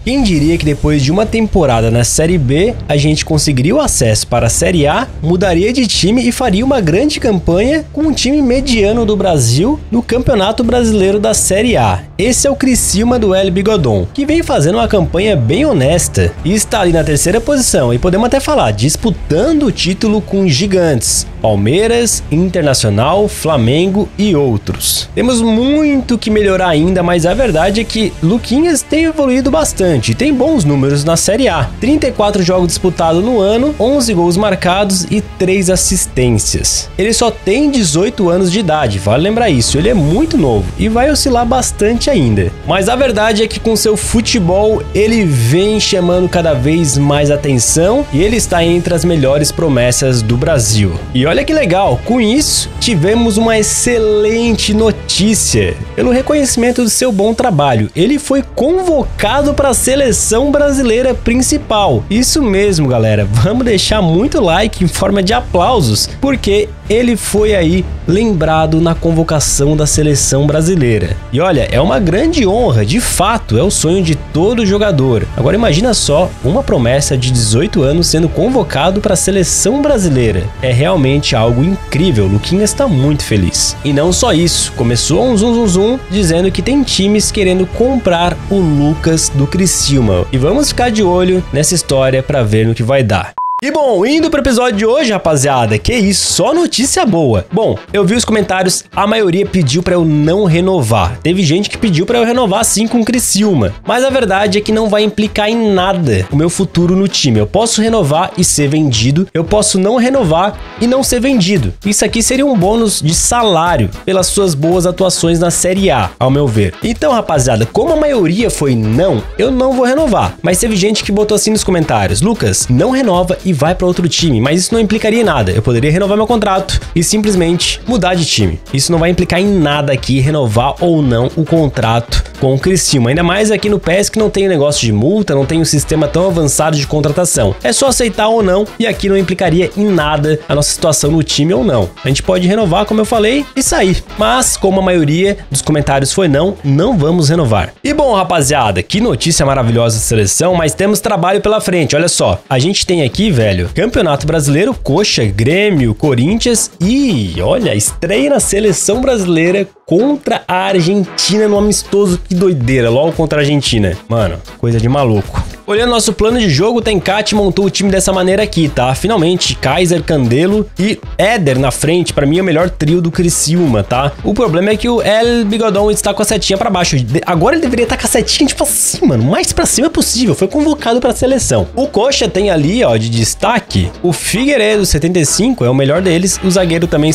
Quem diria que depois de uma temporada na Série B, a gente conseguiria o acesso para a Série A, mudaria de time e faria uma grande campanha com um time mediano do Brasil no Campeonato Brasileiro da Série A. Esse é o Criciúma do El Bigodon, que vem fazendo uma campanha bem honesta e está ali na terceira posição e podemos até falar, disputando o título com gigantes, Palmeiras, Internacional, Flamengo e outros. Temos muito que melhorar ainda, mas a verdade é que Luquinhas tem evoluído bastante e tem bons números na Série A. 34 jogos disputados no ano, 11 gols marcados e 3 assistências. Ele só tem 18 anos de idade, vale lembrar isso, ele é muito novo e vai oscilar bastante ainda. Mas a verdade é que com seu futebol ele vem chamando cada vez mais atenção e ele está entre as melhores promessas do Brasil. E olha que legal, com isso tivemos uma excelente notícia pelo reconhecimento do seu bom trabalho. Ele foi convocado para a seleção brasileira principal. Isso mesmo, galera. Vamos deixar muito like em forma de aplausos, porque ele foi aí lembrado na convocação da seleção brasileira. E olha, é uma grande honra, de fato, é o sonho de todo jogador. Agora imagina só, uma promessa de 18 anos sendo convocado para a seleção brasileira. É realmente algo incrível, Luquinhas está muito feliz. E não só isso, começou um zum dizendo que tem times querendo comprar o Lucas do Criciúma. E vamos ficar de olho nessa história para ver no que vai dar. E bom, indo pro episódio de hoje, rapaziada, que isso, só notícia boa. Bom, eu vi os comentários, a maioria pediu pra eu não renovar. Teve gente que pediu pra eu renovar sim com o Criciúma. Mas a verdade é que não vai implicar em nada o meu futuro no time. Eu posso renovar e ser vendido, eu posso não renovar e não ser vendido. Isso aqui seria um bônus de salário pelas suas boas atuações na Série A, ao meu ver. Então, rapaziada, como a maioria foi não, eu não vou renovar. Mas teve gente que botou assim nos comentários, Lucas, não renova e vai para outro time, mas isso não implicaria em nada. Eu poderia renovar meu contrato e simplesmente mudar de time. Isso não vai implicar em nada aqui, renovar ou não o contrato com o Criciúma. Ainda mais aqui no PES que não tem negócio de multa, não tem um sistema tão avançado de contratação. É só aceitar ou não e aqui não implicaria em nada a nossa situação no time ou não. A gente pode renovar, como eu falei, e sair. Mas como a maioria dos comentários foi não, não vamos renovar. E bom, rapaziada, que notícia maravilhosa da seleção, mas temos trabalho pela frente. Olha só, a gente tem aqui, velho, Campeonato Brasileiro, Coxa, Grêmio, Corinthians e, olha, estreia na seleção brasileira contra a Argentina no amistoso. Que doideira, logo contra a Argentina. Mano, coisa de maluco. Olhando nosso plano de jogo, o Tencate montou o time dessa maneira aqui, tá? Finalmente, Kaiser, Candelo e Éder na frente. Pra mim é o melhor trio do Criciúma, tá? O problema é que o El Bigodon está com a setinha pra baixo. Agora ele deveria estar com a setinha tipo assim, mano. Mais pra cima é possível. Foi convocado pra seleção. O Coxa tem ali, ó, de destaque, o Figueiredo, 75, é o melhor deles. O zagueiro também,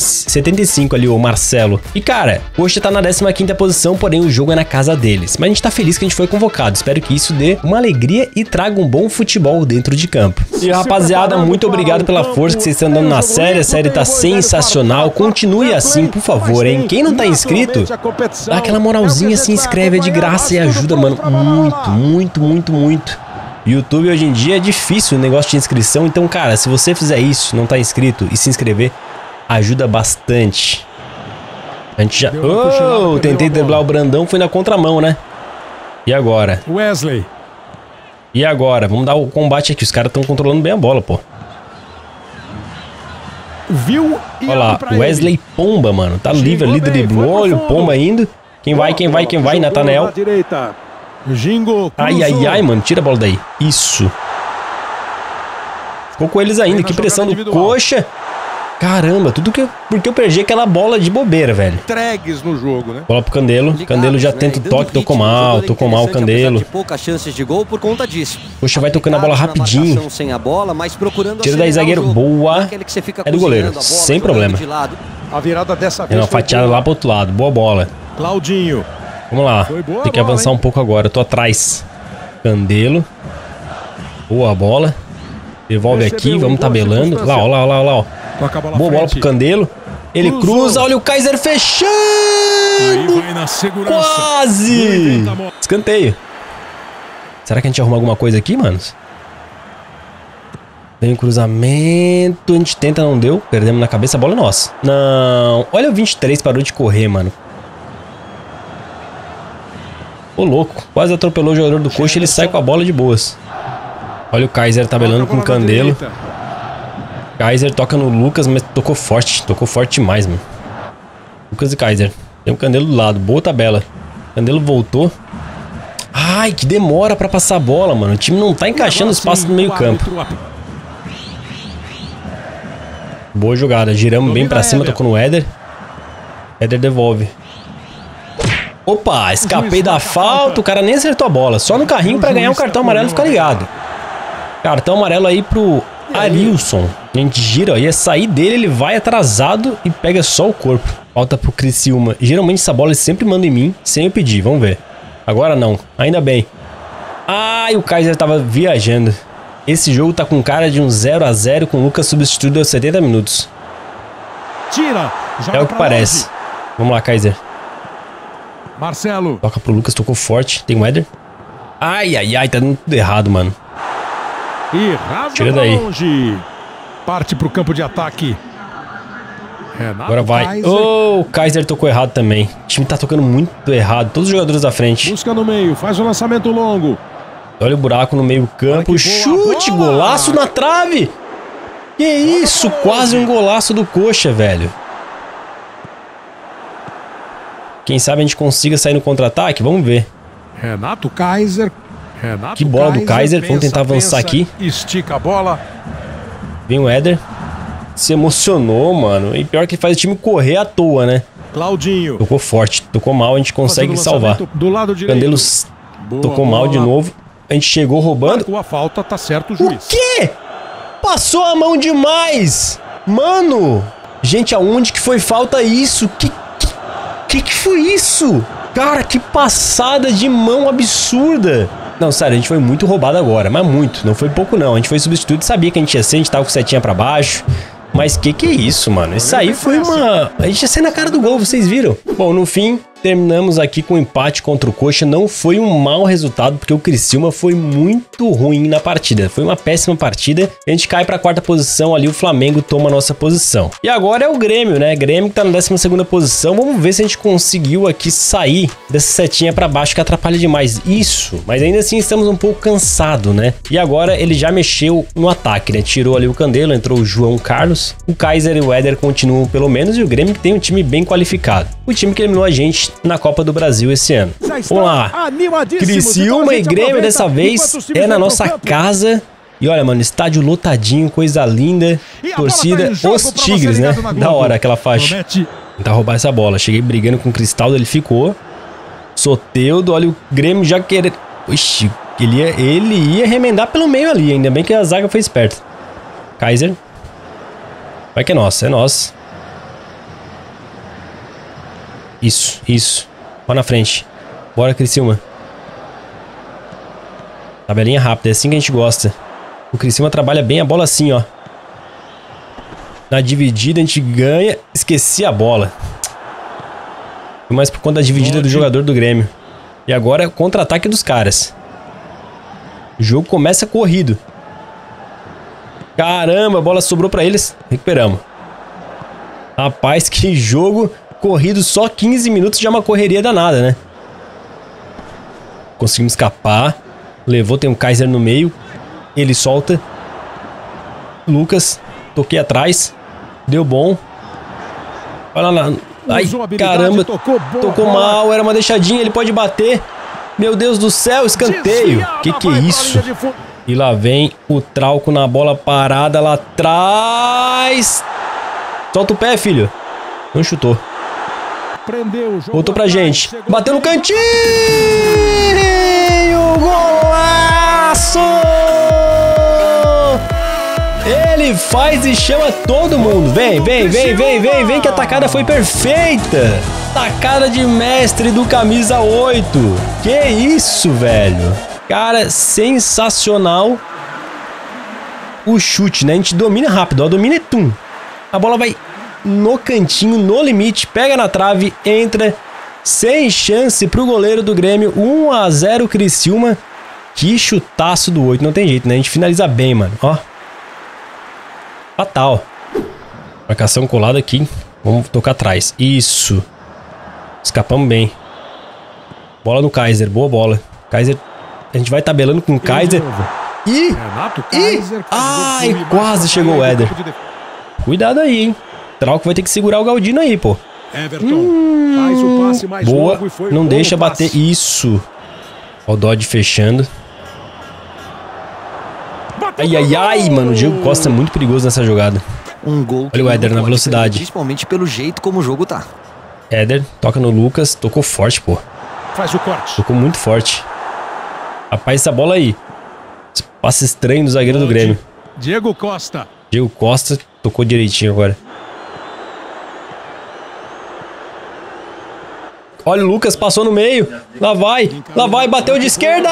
75 ali, o Marcelo. E, cara, o Coxa tá na 15ª posição, porém o jogo é na casa deles. Mas a gente tá feliz que a gente foi convocado. Espero que isso dê uma alegria e traga um bom futebol dentro de campo. E rapaziada, muito obrigado pela força que vocês estão dando na série. A série tá sensacional. Continue assim, por favor, hein? Quem não tá inscrito, dá aquela moralzinha, se inscreve, é de graça e ajuda, mano. Muito. YouTube hoje em dia é difícil o negócio de inscrição. Então, cara, se você fizer isso, não tá inscrito e se inscrever, ajuda bastante. A gente já... Oh, tentei driblar o Brandão, foi na contramão, né? E agora? Wesley. E agora? Vamos dar o combate aqui. Os caras estão controlando bem a bola, pô. Viu? Olha lá, Wesley Pomba, mano. Tá livre ali, driblou. Olha o Pomba indo. Quem vai? Nathanael. Ai, mano. Tira a bola daí. Isso. Ficou com eles ainda. Que pressão do Coxa. Caramba, porque eu perdi aquela bola de bobeira, velho. Entregues no jogo, né? Bola pro Candelo. Candelo já tenta o toque, tocou mal o Candelo. Poucas chances de gol por conta disso. Poxa, vai tocando a bola rapidinho. Tira daí, zagueiro. Boa. É do goleiro, sem problema. A virada dessa vez. É uma fatiada lá pro outro lado. Boa bola. Claudinho. Vamos lá. Tem que avançar um pouco agora. Eu tô atrás. Candelo. Boa bola. Devolve aqui, vamos tabelando. Lá, ó. Boa bola pro Candelo. Ele cruza, olha o Kaiser fechando. Quase. Escanteio. Será que a gente arruma alguma coisa aqui, manos? Vem o cruzamento. A gente tenta, não deu. Perdemos na cabeça, a bola é nossa. Não. Olha o 23, parou de correr, mano. Ô, louco. Quase atropelou o jogador do Coxa e ele sai com a bola de boas. Olha o Kaiser tabelando com o Candelo. Kaiser toca no Lucas, mas tocou forte. Tocou forte demais, mano. Lucas e Kaiser. Tem um Candelo do lado. Boa tabela. Candelo voltou. Ai, que demora pra passar a bola, mano. O time não tá encaixando os passos no meio campo. Boa jogada. Giramos bem pra cima. Tocou no Éder. Éder devolve. Opa, escapei da falta. O cara nem acertou a bola. Só no carrinho pra ganhar um cartão amarelo e ficar ligado. Cartão amarelo aí pro Arilson. A gente gira, ó, ia sair dele, ele vai atrasado e pega só o corpo. Falta pro Criciúma. Geralmente essa bola ele sempre manda em mim, sem eu pedir, vamos ver. Agora não, ainda bem. Ai, o Kaiser tava viajando. Esse jogo tá com cara de um 0 a 0 com o Lucas substituído aos 70 minutos. Tira, é o que parece. Vamos lá, Kaiser. Marcelo. Toca pro Lucas, tocou forte. Tem o Éder. Ai, ai, ai, tá dando tudo errado, mano. E rasga tira daí. Longe. Parte pro campo de ataque. Renato agora vai. Kaiser. Oh, o Kaiser tocou errado também. O time tá tocando muito errado. Todos os jogadores da frente. Busca no meio, faz o lançamento longo. Olha o buraco no meio campo. Chute, golaço na trave. Que isso? Quase um golaço do Coxa, velho. Quem sabe a gente consiga sair no contra-ataque? Vamos ver. Renato Kaiser. Que bola do Kaiser. Vamos tentar avançar aqui. Estica a bola. Vem o Éder. Se emocionou, mano. E pior que ele faz o time correr à toa, né? Claudinho. Tocou forte. Tocou mal, a gente consegue salvar. Do lado direito. Candelos tocou mal de novo. A gente chegou roubando. Com a falta, tá certo o juiz. O quê? Passou a mão demais. Mano. Gente, aonde que foi falta isso? Que foi isso? Cara, que passada de mão absurda. Não, sério, a gente foi muito roubado agora, mas muito. Não foi pouco, não. A gente foi substituído, sabia que a gente ia ser, a gente tava com setinha pra baixo. Mas que é isso, mano? Isso aí foi uma... A gente ia ser na cara do gol, vocês viram? Bom, no fim, terminamos aqui com um empate contra o Coxa. Não foi um mau resultado, porque o Criciúma foi muito ruim na partida. Foi uma péssima partida. A gente cai pra quarta posição ali, o Flamengo toma a nossa posição. E agora é o Grêmio, né? Grêmio que tá na 12ª posição. Vamos ver se a gente conseguiu aqui sair dessa setinha pra baixo que atrapalha demais. Isso, mas ainda assim estamos um pouco cansados, né? E agora ele já mexeu no ataque, né? Tirou ali o Candelo, entrou o João Carlos. O Kaiser e o Éder continuam pelo menos e o Grêmio que tem um time bem qualificado. O time que eliminou a gente na Copa do Brasil esse ano. Vamos lá. Criciúma e Grêmio dessa vez é na nossa casa. E olha, mano, estádio lotadinho, coisa linda. Torcida, os Tigres, né? Da hora aquela faixa. Tentar roubar essa bola. Cheguei brigando com o Cristaldo, ele ficou. Soteudo, olha o Grêmio já querendo... Ixi, ele ia remendar pelo meio ali. Ainda bem que a zaga foi esperta. Kaiser. Vai que é nosso, é nosso. Isso. Ó na frente. Bora, Criciúma. Tabelinha rápida, é assim que a gente gosta. O Criciúma trabalha bem a bola assim, ó. Na dividida a gente ganha. Esqueci a bola. Foi mais por conta da dividida do jogador do Grêmio. E agora é o contra-ataque dos caras. O jogo começa corrido. Caramba, a bola sobrou pra eles. Recuperamos. Rapaz, que jogo corrido. Só 15 minutos já é uma correria danada, né? Conseguimos escapar. Levou, tem um Kaiser no meio. Ele solta. Lucas. Toquei atrás. Deu bom. Olha lá. Ai, caramba. Tocou mal. Era uma deixadinha. Ele pode bater. Meu Deus do céu, escanteio. Que é isso? E lá vem o Trauco na bola parada lá atrás. Solta o pé, filho. Não chutou. Voltou pra gente. Bateu no cantinho. Golaço! Ele faz e chama todo mundo. Vem que a tacada foi perfeita. Tacada de mestre do camisa 8. Que isso, velho. Cara, sensacional o chute, né? A gente domina rápido, ó. Domina e tum. A bola vai no cantinho, no limite. Pega na trave, entra. Sem chance pro goleiro do Grêmio. 1 a 0 Criciúma. Que chutaço do 8. Não tem jeito, né? A gente finaliza bem, mano. Ó. Fatal. Marcação colada aqui. Vamos tocar atrás. Isso. Escapamos bem. Bola no Kaiser, boa bola. Kaiser, a gente vai tabelando com o Kaiser. Ai, quase chegou o Éder. Cuidado aí, hein. Trauco vai ter que segurar o Galdino aí, pô. Faz o passe mais boa, longo e foi não bom deixa passe. bater. Isso. Ó o Dodge fechando. Ai, ai, ai, mano. O Diego Costa é muito perigoso nessa jogada. Um gol. Olha o Éder na velocidade. Principalmente pelo jeito como o jogo tá. Éder, toca no Lucas. Tocou forte, pô. Faz o corte. Tocou muito forte. Rapaz, essa bola aí. Esse passe estranho do zagueiro do Grêmio. Diego Costa. Diego Costa tocou direitinho agora. Olha o Lucas, passou no meio. Lá vai, bateu de esquerda.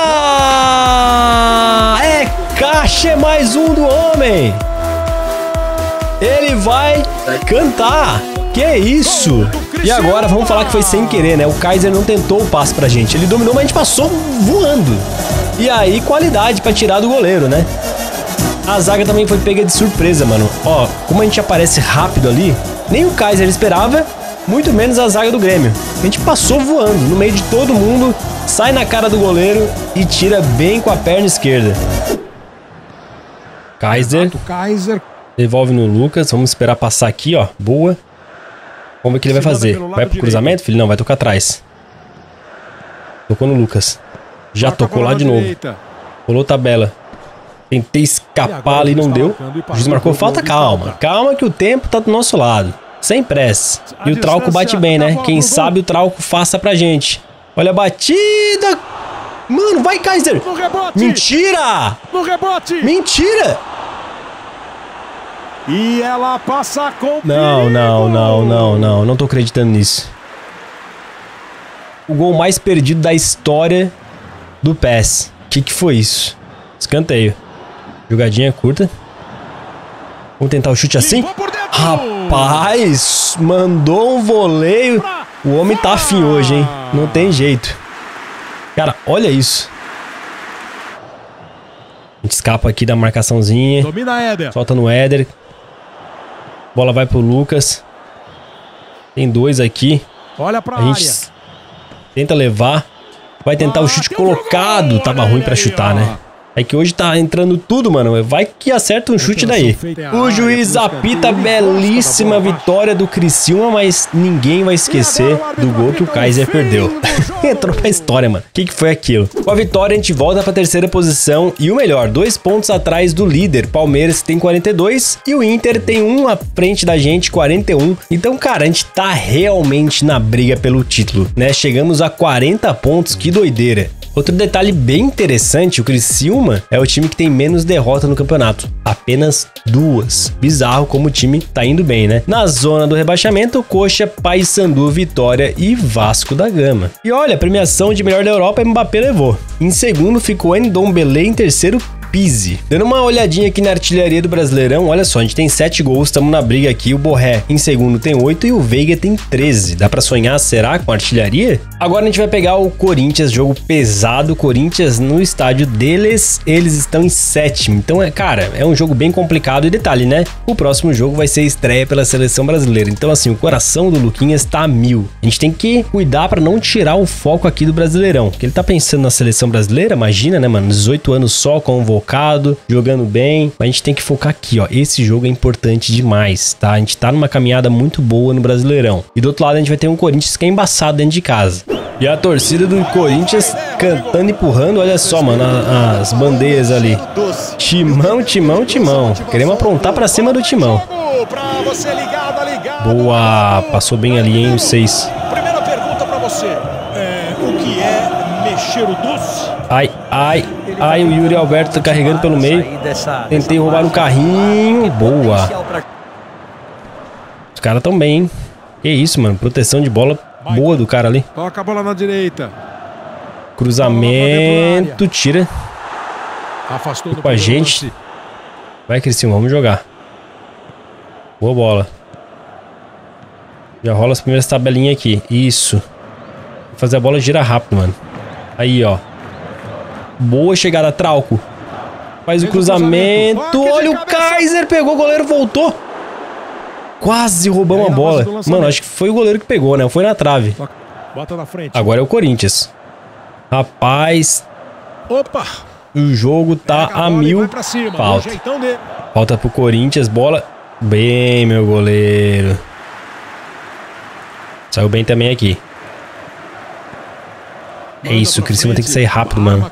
É caixa, é mais um do homem. Ele vai cantar. Que isso? E agora vamos falar que foi sem querer, né? O Kaiser não tentou o passe pra gente. Ele dominou, mas a gente passou voando. E aí, qualidade pra tirar do goleiro, né? A zaga também foi pega de surpresa, mano. Ó, como a gente aparece rápido ali, nem o Kaiser esperava, muito menos a zaga do Grêmio. A gente passou voando no meio de todo mundo, sai na cara do goleiro e tira bem com a perna esquerda. Kaiser. Devolve no Lucas. Vamos esperar passar aqui, ó. Boa. Vamos ver o que ele vai fazer. Vai pro cruzamento, filho? Não, vai tocar atrás. Tocou no Lucas. Já tocou lá de novo. Rolou tabela. Tentei escapar ali, não deu. O juiz marcou falta. Calma. Calma que o tempo tá do nosso lado. Sem pressa. E o Trauco bate bem, né? Quem sabe o Trauco faça pra gente. Olha a batida. Mano, vai, Kaiser. Mentira. No rebote. Mentira. E ela passa com Não tô acreditando nisso. O gol mais perdido da história do PES. Que foi isso? Escanteio. Jogadinha curta. Vamos tentar o chute assim. Rapaz, mandou um voleio. O homem tá afim hoje, hein? Não tem jeito. Cara, olha isso. A gente escapa aqui da marcaçãozinha. Domina Éder. Solta no Éder. Bola vai pro Lucas. Tem dois aqui. Olha pra a gente tenta levar. Vai tentar o chute colocado. Tava ruim pra chutar, né? É que hoje tá entrando tudo, mano. Vai que acerta um chute daí. O juiz apita belíssima vitória do Criciúma, mas ninguém vai esquecer do gol que o Kaiser perdeu. Entrou pra história, mano. O que foi aquilo? Com a vitória, a gente volta pra terceira posição e o melhor, 2 pontos atrás do líder. Palmeiras tem 42 e o Inter tem 1 à frente da gente, 41. Então, cara, a gente tá realmente na briga pelo título, né? Chegamos a 40 pontos, que doideira. Outro detalhe bem interessante, o Criciúma é o time que tem menos derrota no campeonato. Apenas 2. Bizarro como o time tá indo bem, né? Na zona do rebaixamento, Coxa, Paysandu, Vitória e Vasco da Gama. E olha, a premiação de melhor da Europa, Mbappé levou. Em segundo ficou Ndombele, em terceiro Pizzi. Dando uma olhadinha aqui na artilharia do Brasileirão, olha só, a gente tem 7 gols, estamos na briga aqui. O Borré em segundo tem 8 e o Veiga tem 13. Dá pra sonhar, será, com a artilharia? Agora a gente vai pegar o Corinthians, jogo pesado. Corinthians no estádio deles, eles estão em 7º. Então, cara, é um jogo bem complicado. E detalhe, né? O próximo jogo vai ser estreia pela seleção brasileira. Então, assim, o coração do Luquinhas tá a 1000. A gente tem que cuidar pra não tirar o foco aqui do Brasileirão. Porque ele tá pensando na seleção brasileira, imagina, né, mano? 18 anos só, convocado, jogando bem. Mas a gente tem que focar aqui, ó. Esse jogo é importante demais, tá? A gente tá numa caminhada muito boa no Brasileirão. E do outro lado a gente vai ter um Corinthians que é embaçado dentro de casa. E a torcida do Corinthians cantando e empurrando, olha só, mano, as bandeiras ali. Timão, timão, timão. Queremos aprontar pra cima do timão. Boa, passou bem ali, hein, o 6. Primeira pergunta pra você. O que é mexer o doce? Ai, ai, ai, o Yuri Alberto tá carregando pelo meio. Tentei roubar no carrinho. Boa. Os caras tão bem, hein? Que isso, mano, proteção de bola boa do cara ali. Toca a bola na direita. Cruzamento, tira. Afastou com a gente. Vai, Criciúma, vamos jogar. Boa bola. Já rola as primeiras tabelinhas aqui. Isso. Vou fazer a bola girar rápido, mano. Aí, ó. Boa chegada, Trauco. Faz o cruzamento. Olha o Kaiser, pegou o goleiro, voltou. Quase roubamos a bola. Mano, acho que foi o goleiro que pegou, né? Foi na trave. Bota na frente. Agora é o Corinthians. Rapaz, Opa! o jogo tá a mil. Falta. Falta pro Corinthians, bola. Bem, meu goleiro. Saiu bem também aqui. É isso, o Criciúma tem que sair rápido, mano.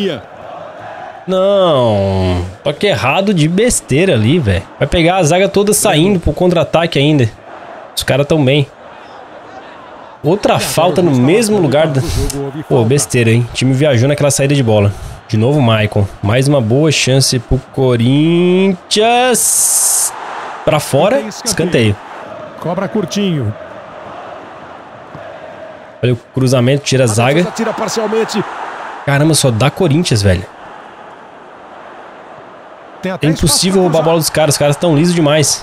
Não, toque errado de besteira ali, velho. Vai pegar a zaga toda saindo pro contra-ataque ainda. Os caras tão bem. Outra falta no mesmo lugar. Pô, besteira, hein? O time viajou naquela saída de bola. De novo, Maicon. Mais uma boa chance pro Corinthians. Pra fora, escanteio. Cobra curtinho. Olha o cruzamento, tira a zaga. Caramba, só dá Corinthians, velho. É impossível roubar a bola dos caras. Os caras estão lisos demais.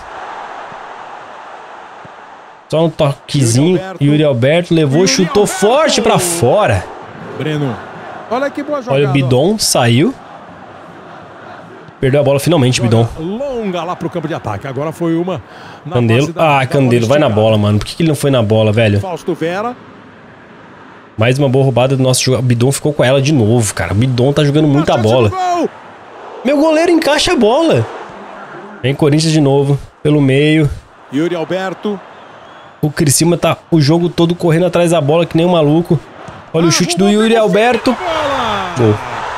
Só um toquezinho. Yuri Alberto levou, chutou forte pra fora. Breno. Olha que boa jogada. Olha o Bidon, saiu. Perdeu a bola finalmente, Bidon. Longa lá pro campo de ataque. Agora foi uma. Candelo. Ah, Candelo, vai na bola, mano. Por que ele não foi na bola, velho? Fausto Vera. Mais uma boa roubada do nosso jogador. O Bidon ficou com ela de novo, cara. O Bidon tá jogando muita bola. Meu goleiro encaixa a bola. Vem Corinthians de novo, pelo meio. Yuri Alberto. O Criciúma tá o jogo todo correndo atrás da bola que nem um maluco. Olha o chute do Yuri Alberto. Gol.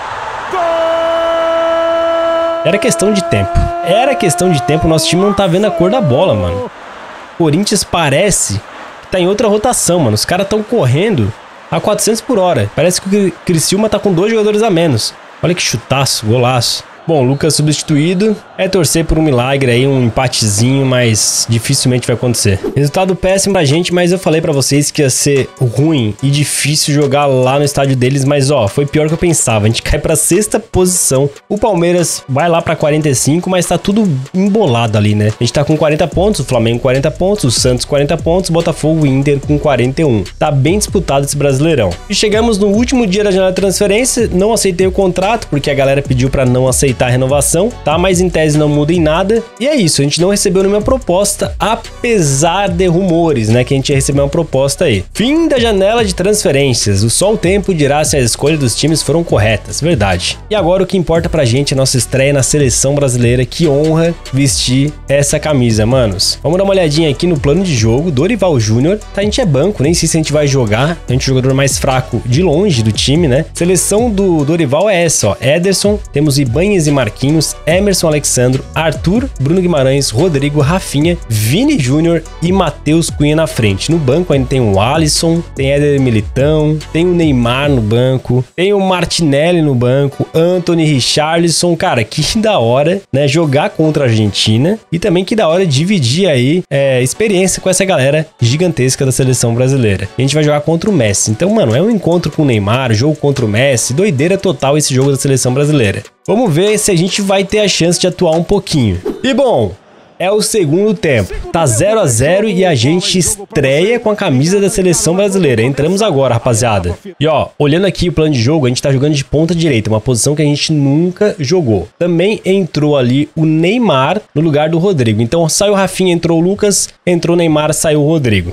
Era questão de tempo. Era questão de tempo. Nosso time não tá vendo a cor da bola, mano. O Corinthians parece que tá em outra rotação, mano. Os caras tão correndo a 400 por hora. Parece que o Criciúma tá com 2 jogadores a menos. Olha que chutaço, golaço. Bom, Lucas substituído. É torcer por um milagre aí, um empatezinho, mas dificilmente vai acontecer. Resultado péssimo pra gente, mas eu falei pra vocês que ia ser ruim e difícil jogar lá no estádio deles, mas ó, foi pior que eu pensava. A gente cai pra 6ª posição. O Palmeiras vai lá pra 45, mas tá tudo embolado ali, né? A gente tá com 40 pontos, o Flamengo 40 pontos, o Santos 40 pontos, Botafogo e Inter com 41. Tá bem disputado esse Brasileirão. E chegamos no último dia da janela de transferência, não aceitei o contrato, porque a galera pediu pra não aceitar a renovação, tá? Mas em tese não muda em nada. E é isso, a gente não recebeu nenhuma proposta, apesar de rumores, né? Que a gente ia receber uma proposta aí. Fim da janela de transferências. Só o tempo dirá se as escolhas dos times foram corretas, verdade. E agora o que importa pra gente é a nossa estreia na seleção brasileira. Que honra vestir essa camisa, manos. Vamos dar uma olhadinha aqui no plano de jogo. Dorival Júnior, tá? A gente é banco, nem sei se a gente vai jogar. A gente é o jogador mais fraco de longe do time, né? Seleção do Dorival é essa, ó. Ederson, temos Ibanez e Marquinhos, Emerson Alexandro, Arthur, Bruno Guimarães, Rodrigo, Rafinha, Vini Júnior e Matheus Cunha na frente. No banco ainda tem o Alisson, tem Éder Militão, tem o Neymar no banco, tem o Martinelli no banco, Anthony, Richarlison. Cara, que da hora, né, jogar contra a Argentina e também que da hora dividir aí experiência com essa galera gigantesca da seleção brasileira. A gente vai jogar contra o Messi. Então, mano, é um encontro com o Neymar, jogo contra o Messi, doideira total esse jogo da seleção brasileira. Vamos ver se a gente vai ter a chance de atuar um pouquinho. E bom, é o segundo tempo. Tá 0 a 0 e a gente estreia com a camisa da seleção brasileira. Entramos agora, rapaziada. E ó, olhando aqui o plano de jogo, a gente tá jogando de ponta direita, uma posição que a gente nunca jogou. Também entrou ali o Neymar no lugar do Rodrigo. Então saiu o Rafinha, entrou o Lucas, entrou o Neymar, saiu o Rodrigo.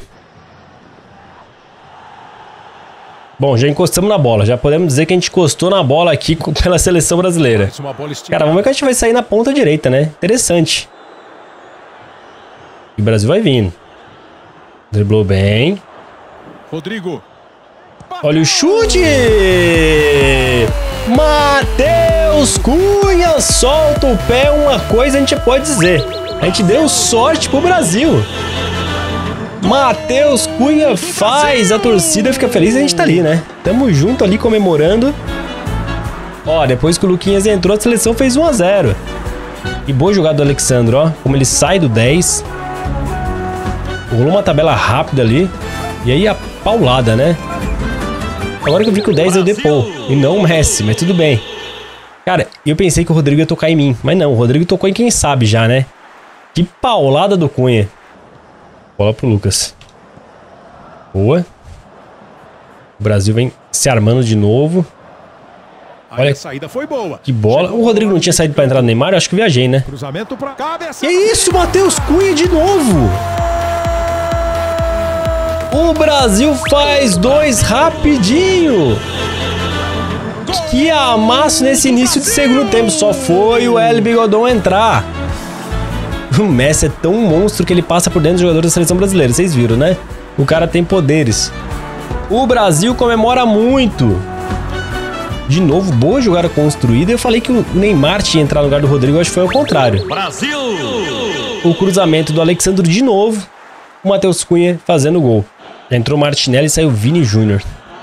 Bom, já encostamos na bola. Já podemos dizer que a gente encostou na bola aqui pela seleção brasileira. Cara, vamos ver que a gente vai sair na ponta direita, né? Interessante. E o Brasil vai vindo. Driblou bem. Rodrigo. Olha o chute! Matheus Cunha solta o pé. Uma coisa a gente pode dizer. A gente deu sorte pro Brasil. Matheus Cunha faz, a torcida fica feliz e a gente tá ali, né? Tamo junto ali comemorando. Ó, depois que o Luquinhas entrou, a seleção fez 1 a 0. E boa jogada do Alexandre, ó. Como ele sai do 10. Rolou uma tabela rápida ali. E aí a paulada, né? Agora que eu vi que o 10 é o Depô e não o Messi, mas tudo bem. Cara, eu pensei que o Rodrigo ia tocar em mim. Mas não, o Rodrigo tocou em quem sabe já, né? Que paulada do Cunha. Bola pro Lucas. Boa. O Brasil vem se armando de novo. Olha a saída foi boa. Que bola. O Rodrigo não tinha saído pra entrar no Neymar? Eu acho que viajei, né? Cruzamento pra cabeça. Que isso, Matheus Cunha de novo. O Brasil faz 2 rapidinho. que amasso nesse início de segundo tempo. Só foi o El Bigodon entrar. O Messi é tão monstro que ele passa por dentro dos jogadores da seleção brasileira. Vocês viram, né? O cara tem poderes. O Brasil comemora muito. De novo, boa jogada construída. Eu falei que o Neymar tinha entrado no lugar do Rodrigo. Acho que foi ao contrário. Brasil! O cruzamento do Alexandro de novo. O Matheus Cunha fazendo o gol. Já entrou o Martinelli e saiu o Vini Júnior.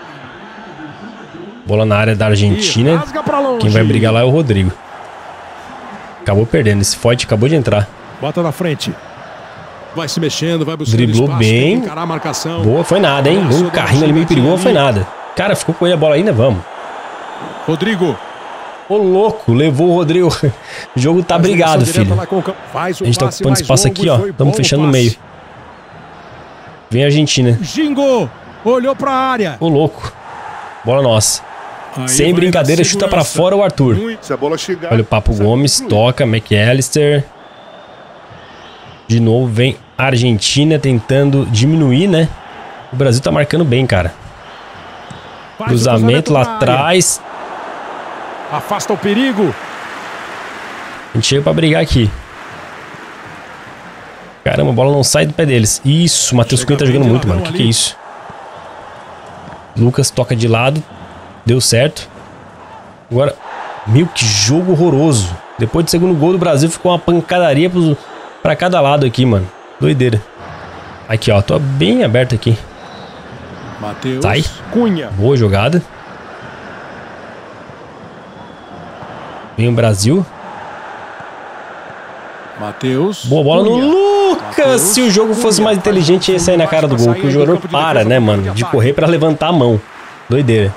Bola na área da Argentina. Quem vai brigar lá é o Rodrigo. Acabou perdendo. Esse forte acabou de entrar. Bota na frente. Vai se mexendo, vai buscando driblou espaço, bem. encarar a marcação. Boa, foi nada, hein? Um carrinho ali meio perigoso, foi nada. Cara, ficou com ele a bola ainda, vamos. Rodrigo. Ô, louco, levou o Rodrigo. O jogo tá brigado, filho. A gente tá ocupando espaço aqui, ó. Estamos fechando no meio. Vem a Argentina. Gingo, olhou pra área. Ô, louco. Bola nossa. Aí sem brincadeira, chuta pra fora o Arthur. Se a bola chegar, olha o Papo Gomes, toca, McAllister. De novo vem a Argentina tentando diminuir, né? O Brasil tá marcando bem, cara. Cruzamento lá atrás. Afasta o perigo. A gente chega pra brigar aqui. Caramba, a bola não sai do pé deles. Isso, o Matheus Cunha tá jogando muito, mano. Que é isso? Lucas toca de lado. Deu certo. Agora, meu, que jogo horroroso. Depois do segundo gol do Brasil, ficou uma pancadaria pra cada lado aqui, mano. Doideira. Aqui, ó. Tô bem aberto aqui. Matheus Sai. Cunha. Boa jogada. Vem o Brasil. Matheus. Boa bola no Lucas. Mateus Se o jogo fosse mais inteligente, ia sair na cara do gol. Que o jogador para, né, mano? De correr pra levantar a mão. Doideira.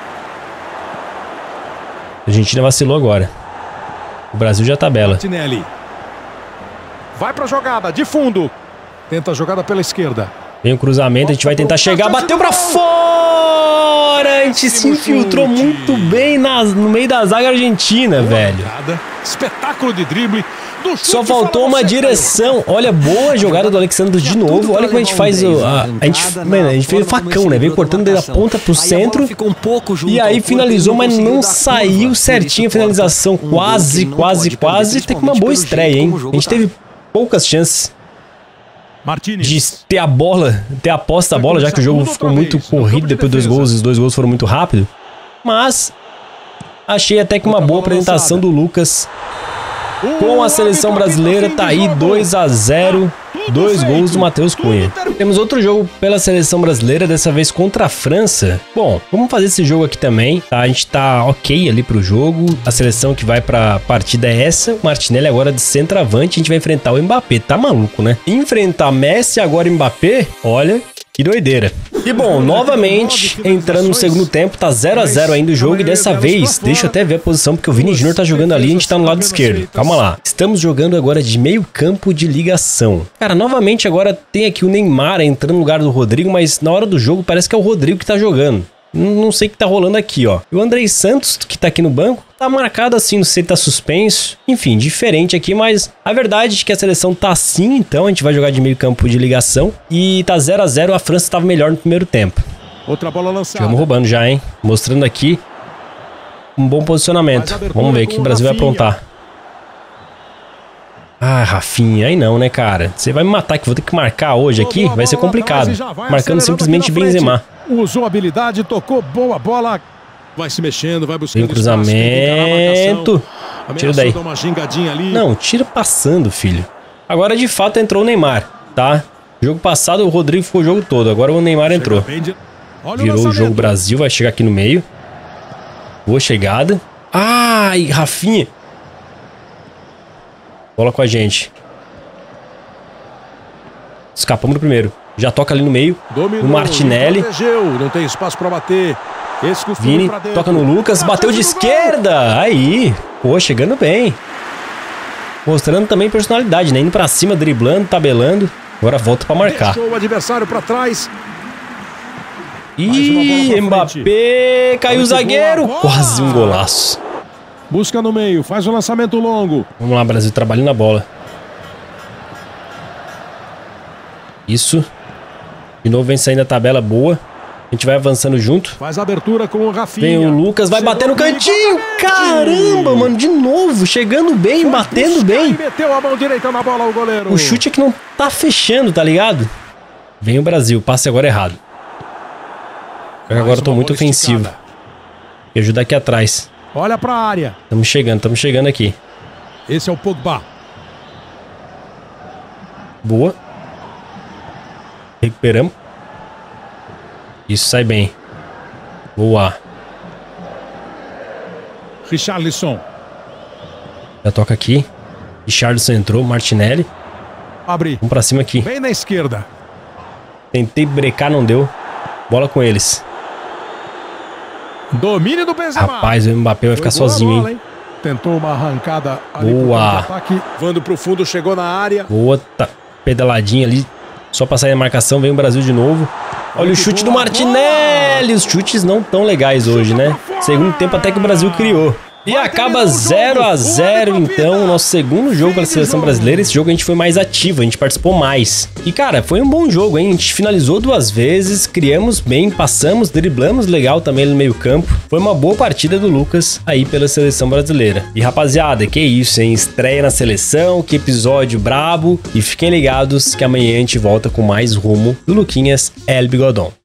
A Argentina vacilou agora. O Brasil já tabela. Martinelli. Vai pra jogada, de fundo. Tenta a jogada pela esquerda. Vem o cruzamento, a gente vai tentar chegar. Bateu pra fora! A gente se infiltrou muito bem no meio da zaga argentina, velho. Espetáculo de drible. Só faltou uma direção. Olha, boa jogada do Alexandre de novo. Olha como a gente faz a gente fez o facão, né? Veio cortando desde a ponta pro centro. E aí finalizou, mas não saiu certinho a finalização. Quase. Tem uma boa estreia, hein? A gente teve poucas chances de ter a bola, ter a posse da bola, já que o jogo ficou muito corrido depois dos gols. Os dois gols foram muito rápido. Mas achei até que uma boa apresentação do Lucas com a seleção brasileira. Tá aí 2-0, 2 gols do Matheus Cunha. Temos outro jogo pela seleção brasileira, dessa vez contra a França. Bom, vamos fazer esse jogo aqui também, tá? A gente tá ok ali pro jogo. A seleção que vai pra partida é essa. O Martinelli agora de centroavante. A gente vai enfrentar o Mbappé. Tá maluco, né? Enfrentar Messi agora Mbappé, olha, que doideira. E bom, novamente, entrando no segundo tempo, tá 0-0 ainda o jogo. E dessa vez, deixa eu até ver a posição, porque o Vini Júnior tá jogando ali e a gente tá no lado esquerdo. Calma lá. Estamos jogando agora de meio campo de ligação. Cara, novamente agora tem aqui o Neymar entrando no lugar do Rodrigo, mas na hora do jogo parece que é o Rodrigo que tá jogando. Não sei o que tá rolando aqui, ó. E o Andrei Santos, que tá aqui no banco, tá marcado assim, não sei se tá suspenso. Enfim, diferente aqui, mas a verdade é que a seleção tá assim, então a gente vai jogar de meio campo de ligação. E tá 0-0, a França tava melhor no primeiro tempo. Outra bola lançada. Chegamos roubando já, hein? Mostrando aqui um bom posicionamento. Vamos ver o que o Brasil vai aprontar. Ah, Rafinha, aí não, né, cara? Você vai me matar que eu vou ter que marcar hoje aqui? Vai ser complicado. Marcando simplesmente Benzema. Usou habilidade, tocou, boa bola. Vai se mexendo, vai buscando cruzamento. Tira daí. Não, tira passando, filho. Agora de fato entrou o Neymar, tá? Jogo passado o Rodrigo ficou o jogo todo. Agora o Neymar entrou. Virou o jogo Brasil, vai chegar aqui no meio. Boa chegada. Ai, Rafinha. Bola com a gente. Escapamos do primeiro. Já toca ali no meio. O Martinelli. Não tem espaço pra bater. Vini toca no Lucas. Bateu de esquerda. Aí. Pô, chegando bem. Mostrando também personalidade, né? Indo pra cima, driblando, tabelando. Agora volta pra marcar. Deixou o adversário pra trás. Ih, Mbappé. Caiu o zagueiro. Quase um golaço. Busca no meio. Faz o lançamento longo. Vamos lá, Brasil. Trabalhando na bola. Isso. De novo vem saindo a tabela boa. A gente vai avançando junto. Faz a abertura com o Rafinha. Vem o Lucas, vai bater no cantinho. Caramba, mano, de novo. Chegando bem, batendo bem. Meteu a mão direita na bola o goleiro. O chute é que não tá fechando, tá ligado? Vem o Brasil, passe agora errado. Agora eu tô muito ofensivo. Me ajuda aqui atrás. Olha pra área. Estamos chegando aqui. Esse é o Pogba. Boa. Recuperamos. Isso, sai bem. Boa. Richarlison. Já toca aqui. Richarlison entrou, Martinelli. Abre. Vamos pra cima aqui. Bem na esquerda. Tentei brecar, não deu. Bola com eles. Domínio do Benzema. Rapaz, o Mbappé vai ficar sozinho, bola, hein? Tentou uma arrancada ali. Boa. Ataque. Vando pro fundo, chegou na área. Boa, tá pedaladinha ali. Só pra sair a marcação, vem o Brasil de novo. Olha o chute do Martinelli. Os chutes não tão legais hoje, né? Segundo tempo até que o Brasil criou. E acaba 0 a 0, então, o nosso segundo jogo pela seleção brasileira. Esse jogo a gente foi mais ativo, a gente participou mais. E, cara, foi um bom jogo, hein? A gente finalizou 2 vezes, criamos bem, passamos, driblamos legal também no meio campo. Foi uma boa partida do Lucas aí pela seleção brasileira. E, rapaziada, que isso, hein? Estreia na seleção, que episódio brabo. E fiquem ligados que amanhã a gente volta com mais rumo do Luquinhas El Bigodon.